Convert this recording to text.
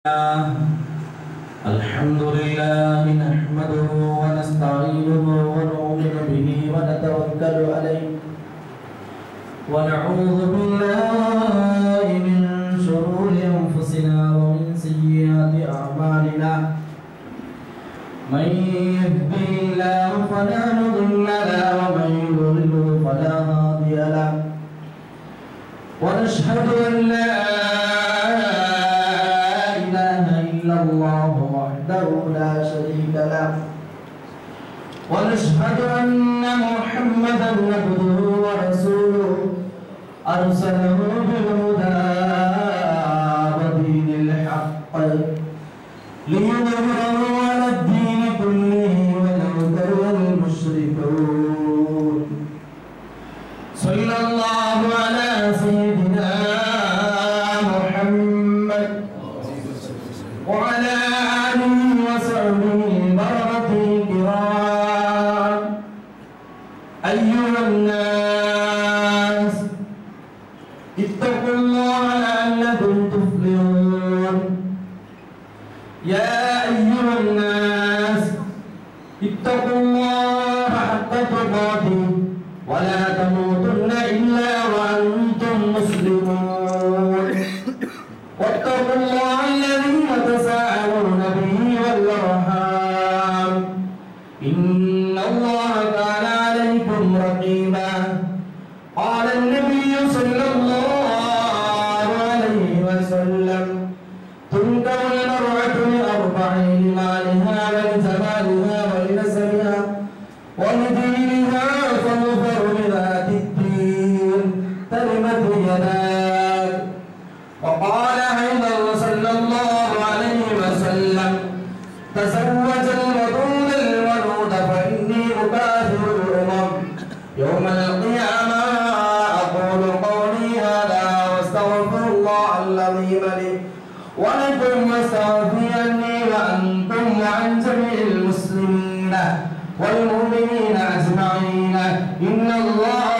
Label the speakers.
Speaker 1: الحمد لله نحمده ونستعينه ونؤمن به ونتوكل عليه ونعوذ بالله من شرور أنفسنا ومن سيئات أعمالنا من يهده الله فلا مضل له ومن يضلل فلا هادي له ونشهد أن لا الله وحده لا شريك له ونشهد أن محمدا عبده ورسوله أرسله بالهدى ودين الحق ليظهره على الدين كله ولو كره المشركون صلى الله على سيدنا محمد وعلى آله وصحبه البررة الكرام أيها الناس اتقوا الله لعلكم تفلحون يا أيها الناس اتقوا الله حق تقاته ولا تموتن إلا وأنتم مسلمون واتقوا الله الذي تساءلون به والأرحام إن الله كان عليكم رقيبا قال النبي صلى الله عليه وسلم تنكر المرأة لأربع: لمالها ولجمالها ولنسبها ولدينها فاظفر بذات الدين تربت يداك. وقال أيضا صلى الله عليه وسلم تزوج الودود الولود فإني أكاثر الأمم يوم القيامة. أقول قولي هذا واستغفر الله العظيم لي ولكم واستغفرني وأنتم وعن جميع المسلمين والمؤمنين أجمعين. إن الله